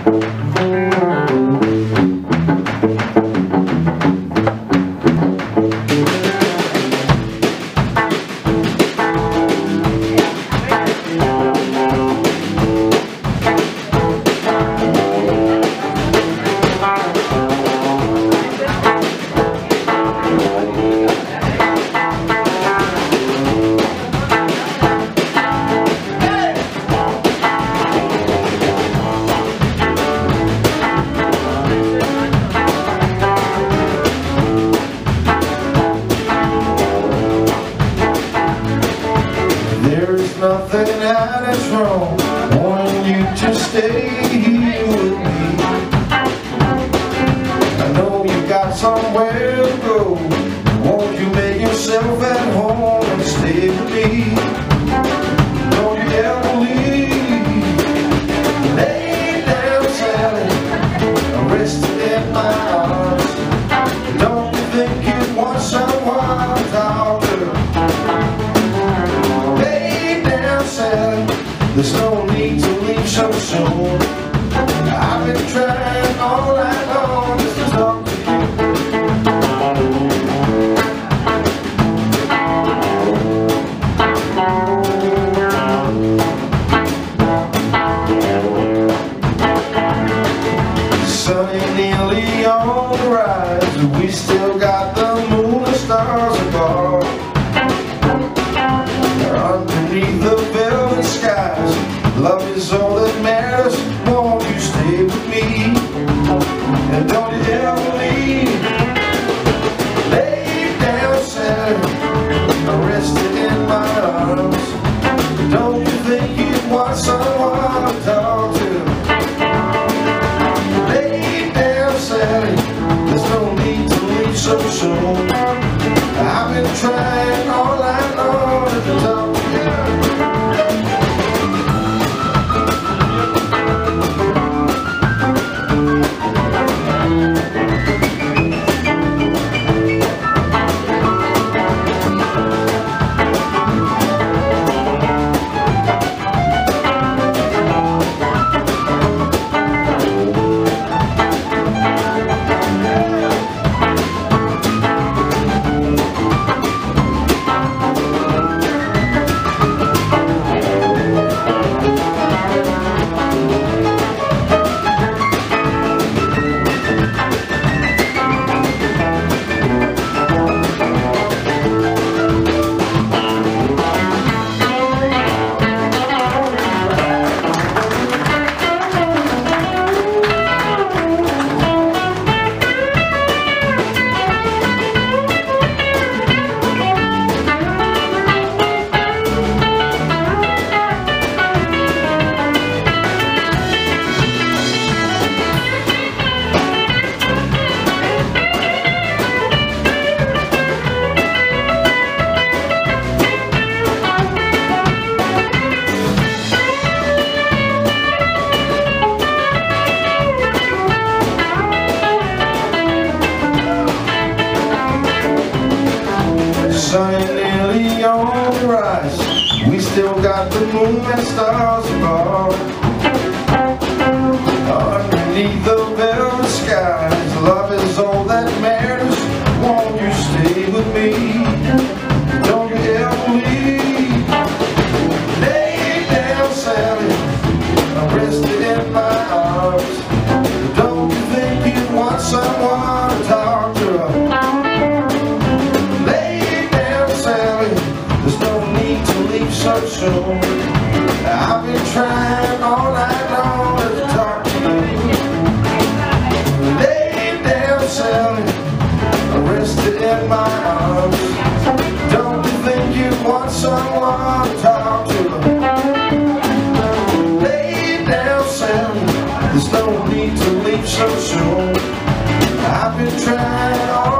There's nothing that is wrong wanting you to stay here with me. I know you got somewhere to go. Won't you make yourself at home and stay with me? Don't you ever leave. Lay down, Sally, rested in my arms. Don't you think you want someone to talk to? There's no need to leave so soon. I've been trying all night long just to talk to you. Sun ain't nearly on the rise. We still got the moon and stars above. Underneath the velvet skies, love is all that matters. Won't you stay with me? And don't you ever leave. Lay down, Sally, rested in my arms. Don't you think you'd want someone to talk to? Lay down, Sally, there's no need to leave so soon. I've been trying all night long to talk to you. Sun ain't nearly on the rise. We still got the moon and stars above. Underneath the velvet skies, love is all that matters. Won't you stay with me? Don't you ever leave. Lay down, Sally, I'm rested in my arms. Don't you think you want someone to talk to? So soon, I've been trying all night long to talk to you. Lay down, Sally, rested in my arms. Don't you think you want someone to talk to? Lay down, Sally, there's no need to leave so soon. I've been trying all